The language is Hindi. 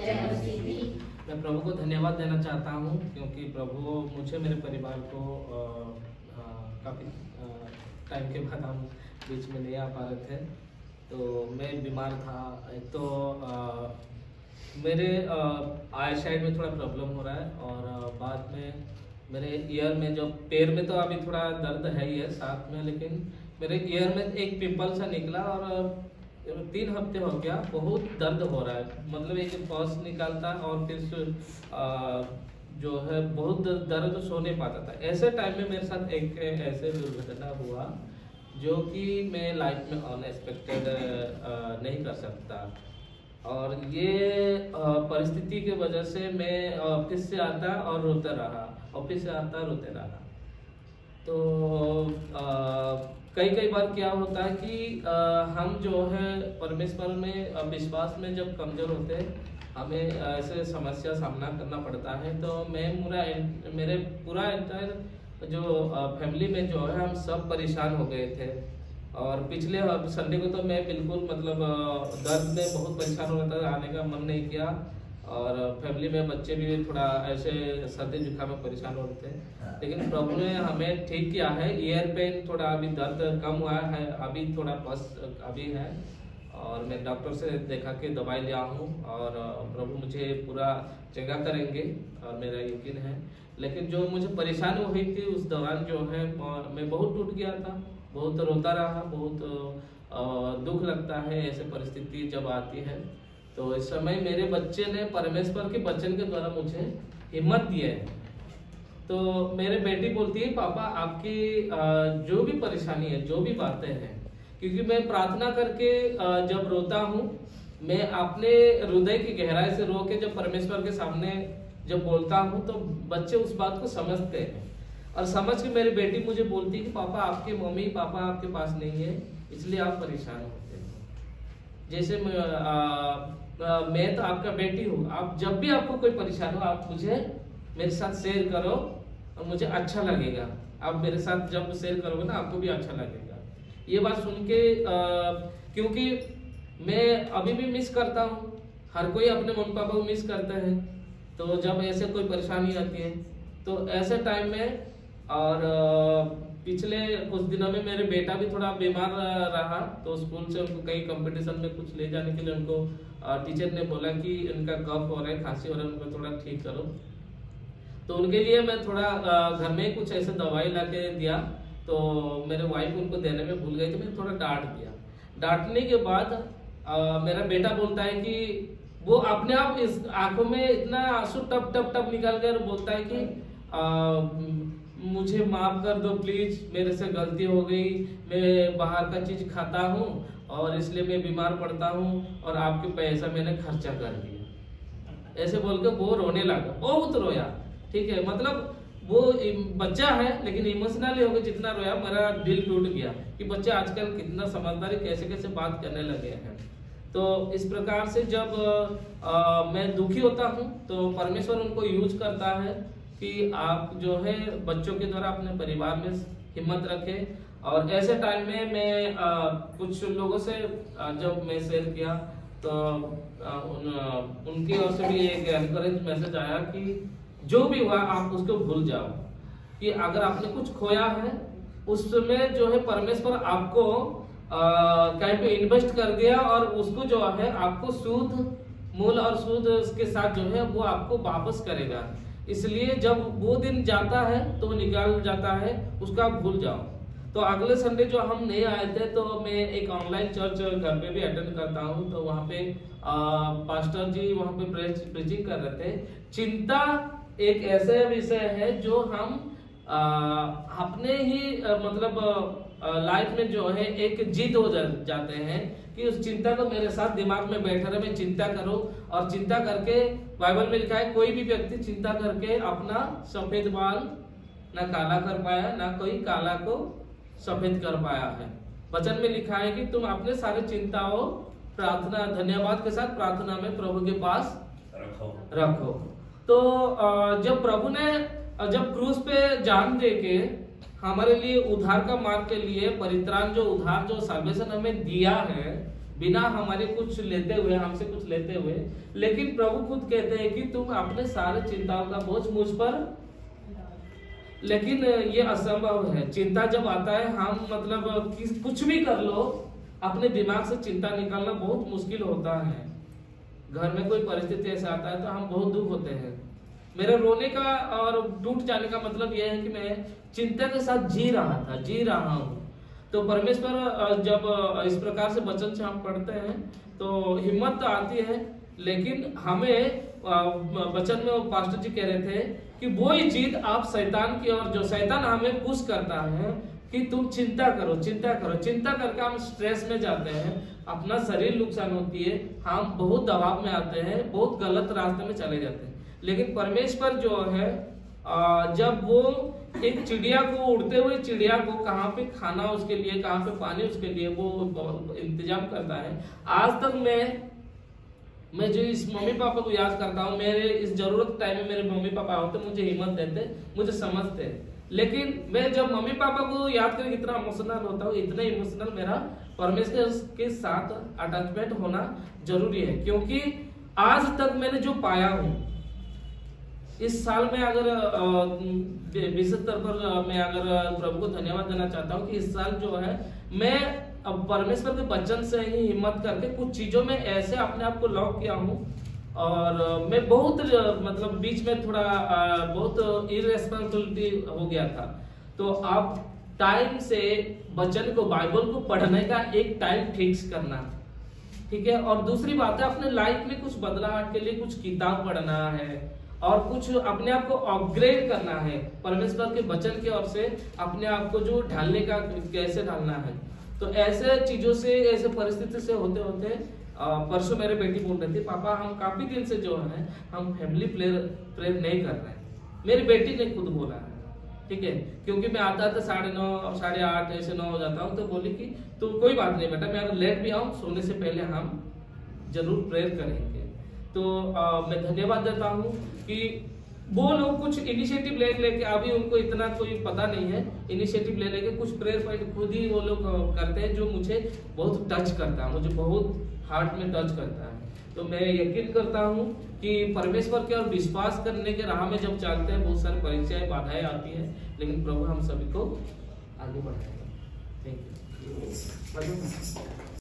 मैं प्रभु को धन्यवाद देना चाहता हूँ क्योंकि प्रभु मुझे मेरे परिवार को काफ़ी टाइम के बाद हम बीच में नहीं आ पा रहे थे। तो मैं बीमार था। एक तो मेरे आई साइड में थोड़ा प्रॉब्लम हो रहा है और बाद में मेरे ईयर में जो पैर में तो अभी थोड़ा दर्द है ही है साथ में, लेकिन मेरे ईयर में एक पिंपल सा निकला और 3 हफ्ते हो गया बहुत दर्द हो रहा है। मतलब एक पॉस निकालता और फिर जो है बहुत दर्द सो नहीं पाता था। ऐसे टाइम में मेरे साथ एक ऐसे दुर्घटना हुआ जो कि मैं लाइफ में अनएक्सपेक्टेड नहीं कर सकता। और ये परिस्थिति की वजह से मैं ऑफिस से आता और रोते रहा, ऑफिस से आता रोते रहा। तो कई बार क्या होता है कि हम जो है परमेश्वर में विश्वास में जब कमजोर होते हैं हमें ऐसे समस्या सामना करना पड़ता है। तो मैं मेरे पूरा एंटायर जो फैमिली में जो है हम सब परेशान हो गए थे। और पिछले संडे को तो मैं बिल्कुल मतलब दर्द में बहुत परेशान हो रहा था, आने का मन नहीं किया। और फैमिली में बच्चे भी थोड़ा ऐसे सर्दी जुकाम में परेशान हो रहे थे, लेकिन प्रभु ने हमें ठीक किया है। ईयर पेन थोड़ा अभी दर्द कम हुआ है, अभी थोड़ा बस अभी है। और मैं डॉक्टर से देखा के दवाई लिया हूँ और प्रभु मुझे पूरा चंगा करेंगे और मेरा यकीन है। लेकिन जो मुझे परेशानी हुई थी उस दौरान जो है मैं बहुत टूट गया था, बहुत रोता रहा, बहुत दुख लगता है ऐसे परिस्थिति जब आती है। तो इस समय मेरे बच्चे ने परमेश्वर के वचन के द्वारा मुझे हिम्मत दी है। तो मेरे बेटी बोलती है पापा आपकी जो भी परेशानी है, जो भी बातें हैं, क्योंकि मैं प्रार्थना करके जब रोता हूँ मैं अपने हृदय की गहराई से रो के जब परमेश्वर के सामने जब बोलता हूँ तो बच्चे उस बात को समझते हैं। और समझ के मेरी बेटी मुझे बोलती है कि पापा आपके मम्मी पापा आपके पास नहीं है इसलिए आप परेशान होते हैं। जैसे मैं तो आपका बेटी हूँ, आप जब भी आपको कोई परेशानी हो आप मुझे मेरे साथ शेयर करो और मुझे अच्छा लगेगा। आप मेरे साथ जब शेयर करोगे ना आपको भी अच्छा लगेगा। ये बात सुन के क्योंकि मैं अभी भी मिस करता हूँ, हर कोई अपने मम्मी पापा को मिस करता है। तो जब ऐसे कोई परेशानी आती है तो ऐसे टाइम में और पिछले कुछ दिनों में मेरे बेटा भी थोड़ा बीमार रहा। तो स्कूल से उनको कई कंपटीशन में कुछ ले जाने के लिए उनको टीचर ने बोला कि इनका कफ हो रहा है, खांसी हो रहा है, उनको थोड़ा ठीक करो। तो उनके लिए मैं थोड़ा घर में कुछ ऐसे दवाई ला के दिया। तो मेरे वाइफ उनको देने में भूल गई तो मैंने थोड़ा डांट दिया। डांटने के बाद मेरा बेटा बोलता है कि वो अपने आप इस आंखों में इतना आंसू टप टप टप निकाल कर बोलता है कि मुझे माफ कर दो प्लीज, मेरे से गलती हो गई, मैं बाहर का चीज खाता हूँ और इसलिए मैं बीमार पड़ता हूँ और आपके पैसा मैंने खर्चा कर दिया। ऐसे बोल के वो रोने लगा, बहुत रोया। ठीक है, मतलब वो बच्चा है लेकिन इमोशनली हो गया, जितना रोया मेरा दिल टूट गया कि बच्चे आजकल कितना समझदारी कैसे कैसे बात करने लगे हैं। तो इस प्रकार से जब मैं दुखी होता हूँ तो परमेश्वर उनको यूज करता है कि आप जो है बच्चों के द्वारा अपने परिवार में हिम्मत रखें। और ऐसे टाइम में मैं कुछ लोगों से जब मैं शेयर किया तो उनकी ओर से भी एक एनकरेज मैसेज आया कि जो भी हुआ आप उसको भूल जाओ, कि अगर आपने कुछ खोया है उसमें जो है परमेश्वर आपको कहीं पे इन्वेस्ट कर दिया और उसको जो है आपको सूद मूल और सूद के साथ जो है वो आपको वापस करेगा। इसलिए जब वो दिन जाता है तो वो निकाल जाता है, उसका भूल जाओ। तो अगले संडे जो हम नहीं आए थे तो मैं एक ऑनलाइन चर्च घर पे भी अटेंड करता हूँ। तो वहाँ पे पास्टर जी वहाँ पे प्रीचिंग कर रहे थे। चिंता एक ऐसा विषय है जो हम अपने ही मतलब लाइफ में जो है एक जिद हो जाते हैं कि उस चिंता को मेरे साथ दिमाग में बैठे रहे, मैं चिंता करूं। और चिंता करके बाइबल में लिखा है कोई भी व्यक्ति चिंता करके अपना सफेद बाल ना काला कर पाया, ना कोई काला को सफेद कर पाया है। वचन में लिखा है कि तुम अपने सारे चिंताओं प्रार्थना धन्यवाद के साथ प्रार्थना में प्रभु के पास रखो। तो जब प्रभु ने जब क्रूस पे जान दे के हमारे लिए उद्धार का मार्ग के लिए परित्राण जो उद्धार जो साल्वेशन हमें दिया है बिना हमारे कुछ लेते हुए, हमसे कुछ लेते हुए। लेकिन प्रभु खुद कहते हैं कि तुम अपने सारे चिंताओं का बोझ मुझ पर, लेकिन ये असंभव है। चिंता जब आता है, हम मतलब कुछ भी कर लो, अपने दिमाग से चिंता निकालना बहुत मुश्किल होता है। घर में कोई परिस्थिति ऐसा आता है तो हम बहुत दुख होते हैं। मेरे रोने का और टूट जाने का मतलब यह है कि मैं चिंता के साथ जी रहा हूँ। तो परमेश्वर जब इस प्रकार से वचन से हम पढ़ते हैं तो हिम्मत तो आती है, लेकिन हमें वचन में वो पास्टर जी कह रहे थे कि वो ही चीज आप शैतान की, और जो शैतान हमें पुश करता है कि तुम चिंता करो, चिंता करके हम स्ट्रेस में जाते हैं, अपना शरीर नुकसान होती है, हम बहुत दबाव में आते हैं, बहुत गलत रास्ते में चले जाते हैं। लेकिन परमेश्वर जो है, जब वो एक चिड़िया को, उड़ते हुए चिड़िया को कहाँ पे खाना उसके लिए, कहाँ पे पानी उसके लिए वो इंतजाम करता है। आज तक मैं जो इस मम्मी पापा को याद करता हूँ, मेरे इस जरूरत टाइम में मेरे मम्मी पापा होते, मुझे हिम्मत देते, मुझे समझते। लेकिन मैं जब मम्मी पापा को याद करके इतना इमोशनल होता हूँ, इतना इमोशनल मेरा परमेश्वर के साथ अटैचमेंट होना जरूरी है। क्योंकि आज तक मैंने जो पाया हूँ, इस साल में अगर विशेष स्तर पर मैं अगर प्रभु को धन्यवाद देना चाहता हूँ कि इस साल जो है मैं अब परमेश्वर के वचन से ही हिम्मत करके कुछ चीजों में ऐसे अपने आप को लॉक किया हूँ। और मैं बहुत मतलब बीच में थोड़ा बहुत इरेस्पॉन्सिबिलिटी हो गया था। तो आप टाइम से वचन को, बाइबल को पढ़ने का एक टाइम फिक्स करना, ठीक है। और दूसरी बात है, अपने लाइफ में कुछ बदलाव के लिए कुछ किताब पढ़ना है और कुछ अपने आप को अपग्रेड करना है परमेश्वर के वचन के ओर से, अपने आप को जो ढालने का कैसे ढालना है। तो ऐसे चीजों से, ऐसे परिस्थिति से होते होते परसों मेरे बेटी बोल रही थी, पापा हम काफी दिन से जो है हम फैमिली प्रेयर नहीं कर रहे हैं। मेरी बेटी ने खुद बोला है, ठीक है, क्योंकि मैं आता था 9:30 8:30 ऐसे 9 हो जाता हूँ। तो बोली कि तो कोई बात नहीं बेटा, मैं अगर लेट भी आऊँ, सोने से पहले हम जरूर प्रेयर करेंगे। तो मैं धन्यवाद देता हूँ कि वो लोग कुछ इनिशिएटिव लेके, अभी उनको इतना कोई पता नहीं है, इनिशिएटिव ले लेके कुछ प्रेयर पॉइंट खुद ही वो लोग करते हैं, जो मुझे बहुत टच करता है, मुझे बहुत हार्ट में टच करता है। तो मैं यकीन करता हूँ कि परमेश्वर के और विश्वास करने के राह में जब चलते हैं, बहुत सारी परीक्षाएं, बाधाएं आती हैं, लेकिन प्रभु हम सभी को आगे बढ़ाएगा। Thank you.